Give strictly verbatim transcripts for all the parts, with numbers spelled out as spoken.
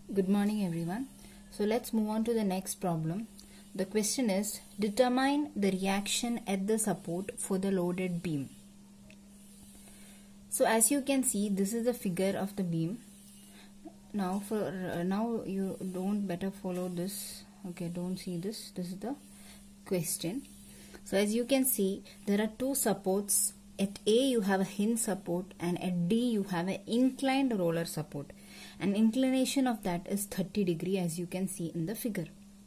Good morning everyone. So let's move on to the next problem. The question is, determine the reaction at the support for the loaded beam. So as you can see, this is the figure of the beam. Now for uh, now you don't better follow this. Okay, don't see this. This is the question. So as you can see, there are two supports. At A you have a hinge support and at D you have an inclined roller support. And inclination of that is thirty degree, as you can see in the figure.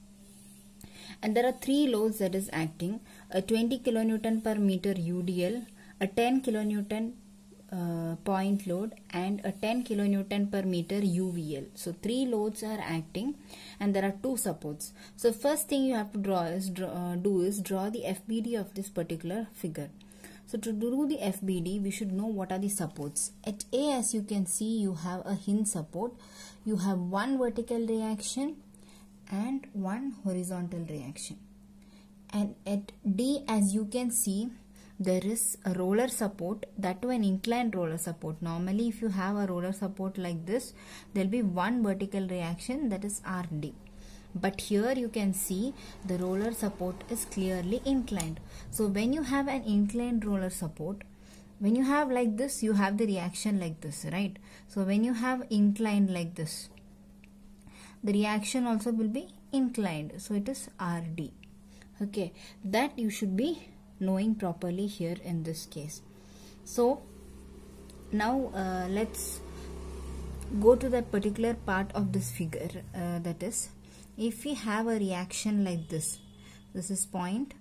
And there are three loads that is acting: a twenty kilonewton per meter U D L, a ten kilonewton uh, point load, and a ten kilonewton per meter U V L. So three loads are acting and there are two supports. So first thing you have to draw is draw, uh, do is draw the F B D of this particular figure. So to do the F B D, we should know what are the supports. At A, as you can see, you have a hinge support. You have one vertical reaction and one horizontal reaction. And at D, as you can see, there is a roller support, that too an inclined roller support. Normally, if you have a roller support like this, there will be one vertical reaction, that is R D. But here you can see the roller support is clearly inclined. So when you have an inclined roller support, when you have like this, you have the reaction like this, right? So when you have inclined like this, the reaction also will be inclined. So it is R D. Okay, that you should be knowing properly here in this case. So now uh, let's go to that particular part of this figure, uh, that is, if we have a reaction like this, this is point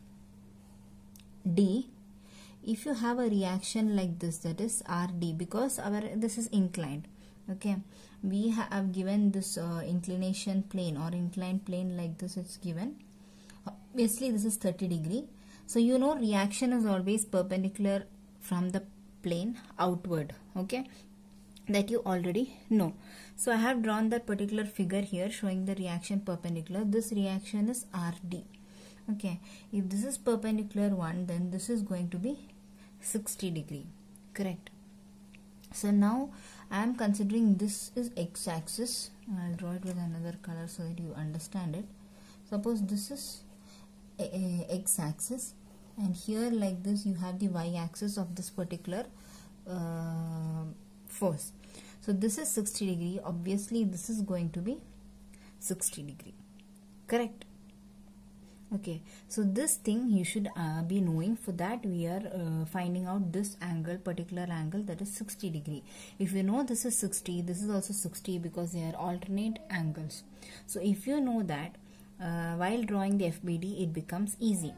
D. If you have a reaction like this, that is R D, because our this is inclined. Okay, we have given this uh, inclination plane or inclined plane like this. It's given. Obviously, this is thirty degree. So you know reaction is always perpendicular from the plane outward. Okay, that you already know. So I have drawn that particular figure here showing the reaction perpendicular. This reaction is R D. Okay, if this is perpendicular one, then this is going to be sixty degree. Correct. So now I am considering this is x-axis. I'll draw it with another color so that you understand it. Suppose this is x-axis and here like this you have the y-axis of this particular uh, force. So this is sixty degree. Obviously this is going to be sixty degree. Correct. Okay, so this thing you should uh, be knowing. For that we are uh, finding out this angle, particular angle, that is sixty degree. If you know this is sixty, this is also sixty, because they are alternate angles. So if you know that, uh, while drawing the F B D, it becomes easy.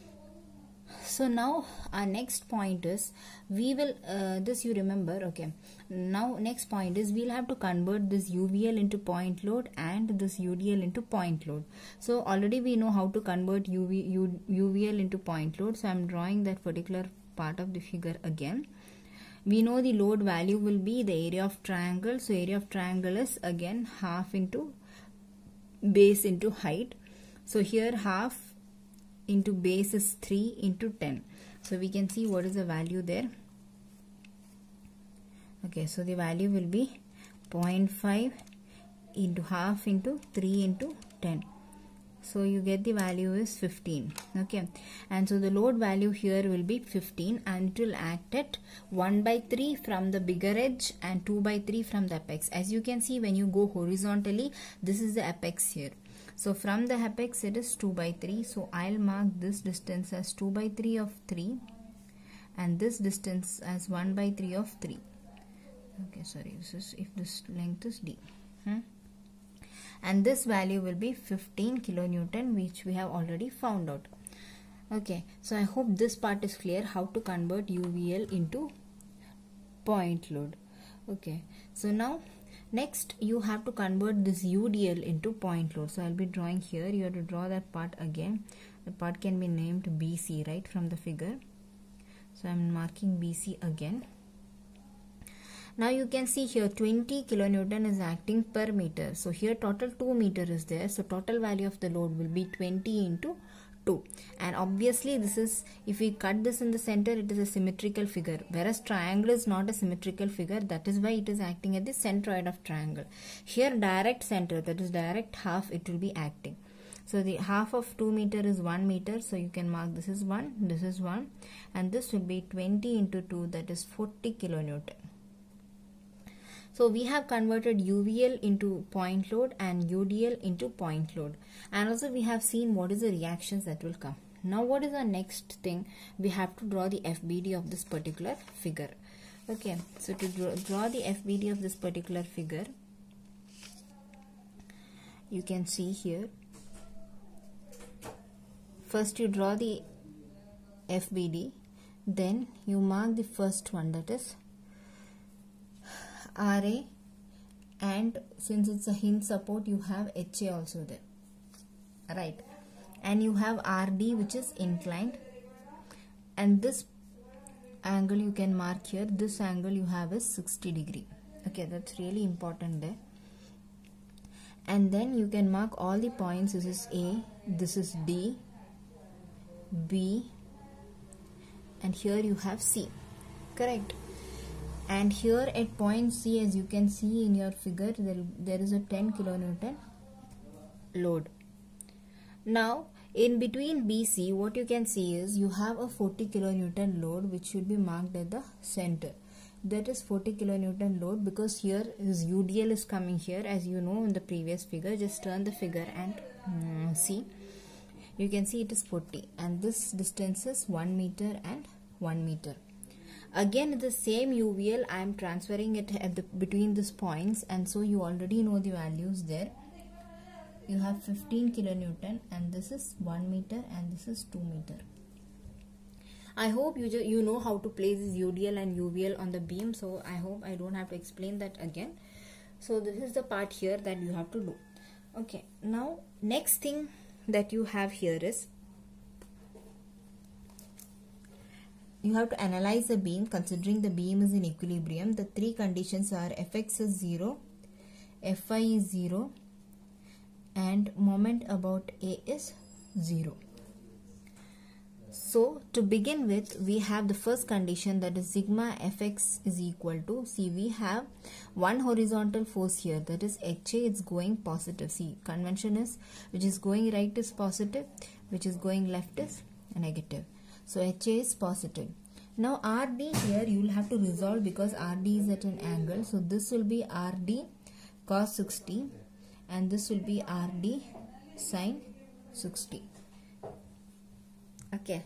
So now our next point is, we will uh, this you remember. Okay, now next point is, we'll have to convert this U V L into point load and this U D L into point load. So already we know how to convert U V, U, U V L into point load. So I'm drawing that particular part of the figure again. We know the load value will be the area of triangle. So area of triangle is again half into base into height. So here half into base is three into ten. So we can see what is the value there. Okay, so the value will be zero point five into half into three into ten. So you get the value is fifteen. Okay, and so the load value here will be fifteen, and it will act at one by three from the bigger edge and two by three from the apex. As you can see, when you go horizontally, this is the apex here. So from the apex it is two by three. So I'll mark this distance as two by three of three and this distance as one by three of three. Okay, sorry, this is if this length is D. Hmm? And this value will be fifteen kilonewton, which we have already found out. Okay, so I hope this part is clear, how to convert U V L into point load. Okay, so now next you have to convert this U D L into point load. So I'll be drawing here. You have to draw that part again. The part can be named B C, right, from the figure. So I'm marking B C again. Now you can see here twenty kilonewton is acting per meter. So here total two meter is there. So total value of the load will be twenty into two. And obviously this is, if we cut this in the center, it is a symmetrical figure, whereas triangle is not a symmetrical figure. That is why it is acting at the centroid of triangle. Here direct center, that is direct half, it will be acting. So the half of two meter is one meter, so you can mark this is one, this is one, and this will be twenty into two, that is forty kilonewton. So we have converted U V L into point load and U D L into point load, and also we have seen what is the reactions that will come. Now what is our next thing? We have to draw the F B D of this particular figure. Okay, so to draw, draw the F B D of this particular figure, you can see here. First you draw the F B D, then you mark the first one, that is R A, and since it's a hinge support, you have H A also there, right? And you have R D, which is inclined, and this angle you can mark here. This angle you have is sixty degree. Okay, that's really important there. And then you can mark all the points. This is A, this is D, B, and here you have C, correct? And here at point C, as you can see in your figure, there, there is a ten kilonewton load. Now in between B C, what you can see is you have a forty kilonewton load, which should be marked at the center. That is forty kilonewton load, because here is U D L is coming here, as you know in the previous figure. Just turn the figure and um, see. You can see it is forty, and this distance is one meter and one meter. Again the same U V L I am transferring it at the between these points, and so you already know the values there. You have fifteen kilonewton, and this is one meter and this is two meter. I hope you you know how to place this U D L and U V L on the beam, so I hope I don't have to explain that again. So this is the part here that you have to do. Okay, now next thing that you have here is you have to analyze the beam considering the beam is in equilibrium. The three conditions are Fx is zero, Fy is zero, and moment about A is zero. So to begin with, we have the first condition, that is sigma Fx is equal to, see we have one horizontal force here, that is H A, it's going positive. See, convention is which is going right is positive, which is going left is negative. So H A is positive. Now R D here you will have to resolve, because R D is at an angle. So this will be R D cos sixty and this will be R D sin sixty. Okay.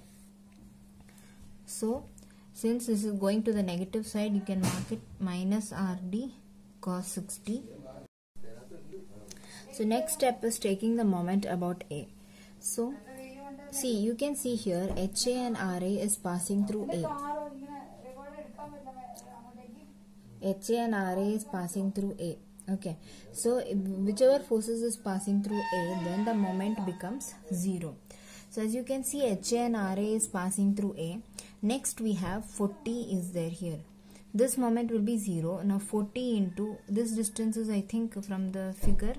So since this is going to the negative side, you can mark it minus R D cos sixty. So next step is taking the moment about A. So see, you can see here H A and R A is passing through A. H A and R A is passing through A. Okay, so whichever forces is passing through A, then the moment becomes zero. So as you can see, H A and R A is passing through A. Next we have forty is there here. This moment will be zero. Now forty into this distance is, I think, from the figure.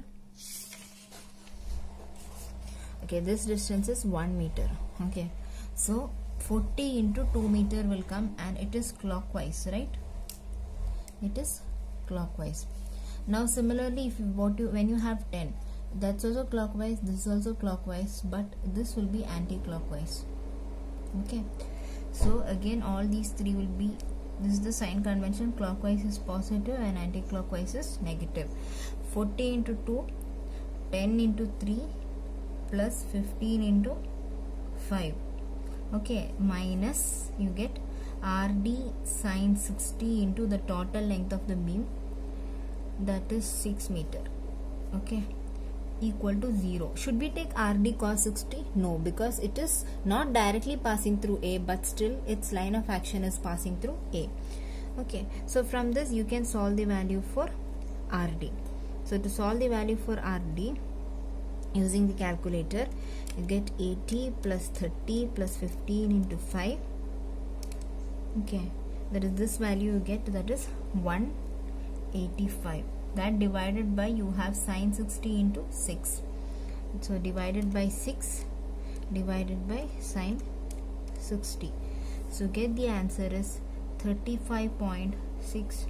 Okay, this distance is one meter. Okay, so forty into two meter will come, and it is clockwise, right? It is clockwise. Now similarly, if you what you when you have ten, that's also clockwise, this is also clockwise, but this will be anti-clockwise. Okay, so again all these three will be, this is the sign convention, clockwise is positive and anti-clockwise is negative. forty into two, ten into three plus fifteen into five. Okay, minus you get R D sin sixty into the total length of the beam, that is six meter. Okay, equal to zero. Should we take R D cos sixty? No, because it is not directly passing through A, but still its line of action is passing through A. Okay, so from this you can solve the value for R D. So to solve the value for R D using the calculator, you get eighty plus thirty plus fifteen into five. Okay, that is this value you get, that is one eighty-five. That divided by, you have sin sixty into six. So divided by six, divided by sine sixty. So get the answer is thirty-five point six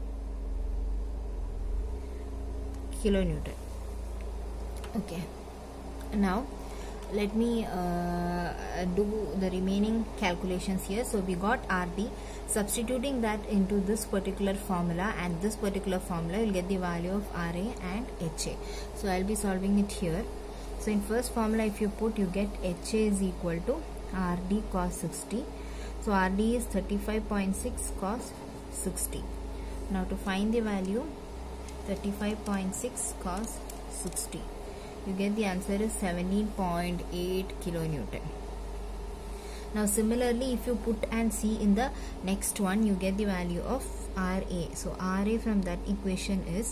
kilonewton. Okay, now let me uh, do the remaining calculations here. So we got R D. Substituting that into this particular formula and this particular formula, you'll get the value of R A and H A. So I'll be solving it here. So in first formula, if you put, you get H A is equal to R D cos sixty. So R D is thirty-five point six cos sixty. Now to find the value, thirty-five point six cos sixty, you get the answer is seventeen point eight kilonewton. Now similarly, if you put and see in the next one, you get the value of R A. So R A from that equation is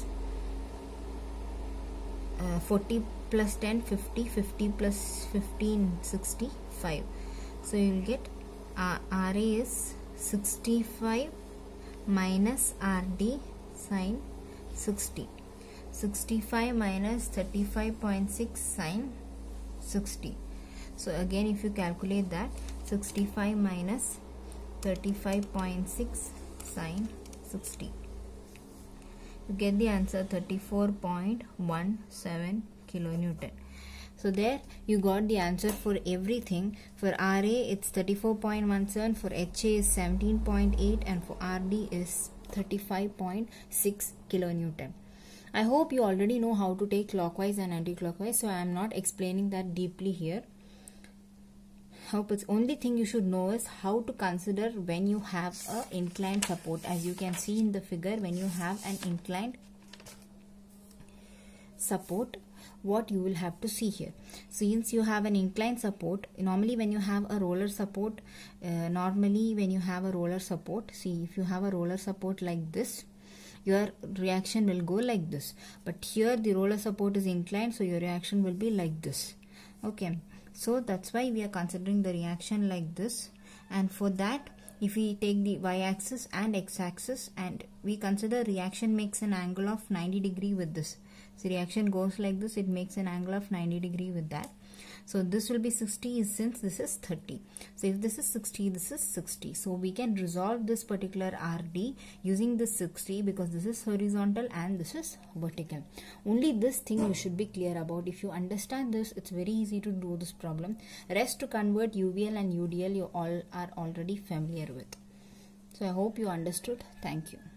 uh, forty plus ten, fifty, fifty plus fifteen, sixty-five. So you will get uh, R A is sixty-five minus R D sine sixty. sixty-five minus thirty-five point six sine sixty. So again, if you calculate that, sixty-five minus thirty-five point six sine sixty, you get the answer thirty-four point one seven kilonewton. So there you got the answer for everything. For R A it's thirty-four point one seven, for H A is seventeen point eight, and for R D is thirty-five point six kilonewton. I hope you already know how to take clockwise and anti-clockwise, so I am not explaining that deeply here. Hope it's only thing you should know is how to consider when you have a inclined support. As you can see in the figure, when you have an inclined support, what you will have to see here. Since you have an inclined support, normally when you have a roller support, uh, normally when you have a roller support, see if you have a roller support like this, your reaction will go like this. But here the roller support is inclined, so your reaction will be like this. Okay. So that's why we are considering the reaction like this. And for that, if we take the y-axis and x-axis and we consider reaction makes an angle of ninety degree with this. So reaction goes like this, it makes an angle of ninety degree with that. So this will be sixty since this is thirty. So if this is sixty, this is sixty. So we can resolve this particular R D using this sixty because this is horizontal and this is vertical. Only this thing you should be clear about. If you understand this, it's very easy to do this problem. Rest to convert U V L and U D L you all are already familiar with. So I hope you understood. Thank you.